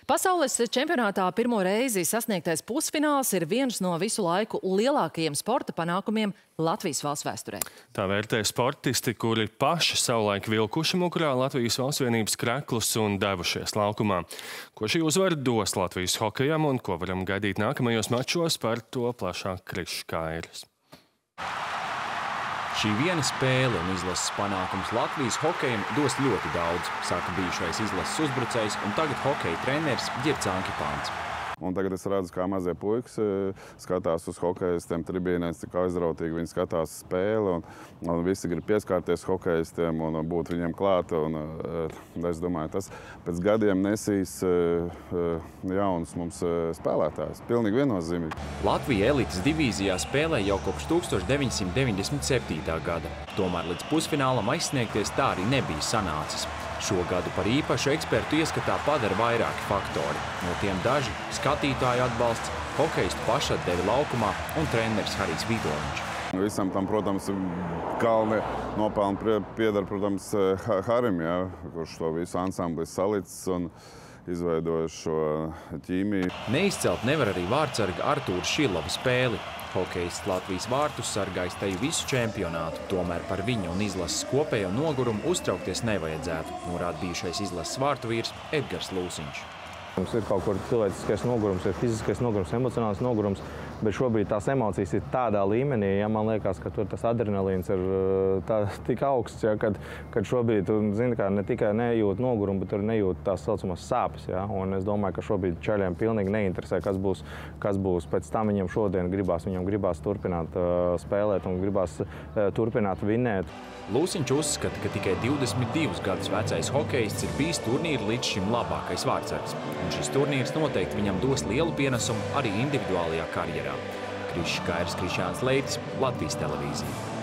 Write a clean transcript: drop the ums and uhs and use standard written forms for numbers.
Pasaules čempionātā pirmo reizi sasniegtais pusfināls ir viens no visu laiku lielākajiem sporta panākumiem Latvijas valsts vēsturē. Tā vērtē sportisti, kuri paši savulaik vilkuši mugurā Latvijas Valsts vienības kreklus un devušies laukumā. Ko šī uzvara dos Latvijas hokejam un ko varam gaidīt nākamajos mačos, par to plašāk Krišs Kairis. Šī viena spēle un izlases panākums Latvijas hokejam dos ļoti daudz, saka bijušais izlases uzbrucējs un tagad hokeja treneris Ģirds Ankipāns. Un tagad es redzu, kā mazie puikas skatās uz hokejistiem tribīnēs, cik aizrautīgi viņi skatās spēli. Un visi grib pieskārties hokejistiem un būt viņiem klāt. Es domāju, tas pēc gadiem nesīs jaunus mums spēlētājus. Pilnīgi viennozīmīgi. Latvija elites divīzijā spēlē jau kopš 1997. gada. Tomēr līdz pusfinālam aizsniegties tā arī nebija sanācis. Šo gadu par īpašu ekspertu ieskatā padara vairāki faktori. No tiem daži – skatītāju atbalsts, hokejistu pašatdevi laukumā un treneris Harijs Vidoviņš. Visam tam, protams, galvenie nopelni pieder, protams, Harim, kurš to visu ansambli salicis un izveidojis šo ķīmiju. Neizcelt nevar arī vārtsarga Artūra Šilova spēli. Hokejists Latvijas vārtus sargājis teju visu čempionātu, tomēr par viņu un izlases kopējo nogurumu uztraukties nevajadzētu, norāda bijušais izlases vārtu vīrs Edgars Lūsiņš. Mums ir kaut kur cilvēciskais nogurums, ir fiziskais nogurums, emocionāls nogurums, bet šobrīd tās emocijas ir tādā līmenī, man liekas, ka tur tas adrenalīns ir tik augsts, kad šobrīd tu zini, ka ne tikai nejūt nogurumu, bet tur nejūt tās saucamās sāpes. Un es domāju, ka šobrīd čaļiem pilnīgi neinteresē, kas būs pēc tam viņiem šodien gribās. Viņam gribās turpināt spēlēt un gribās turpināt vinnēt. Lūsiņš uzskata, ka tikai 22 gadus vecais hokejists ir bijis turnīra līdz šim labākais vārtsargs. Un šis turnīrs noteikti viņam dos lielu pienesumu arī individuālajā karjerā. Krišs Kairis, Krišjāns Leitis, Latvijas televīzija.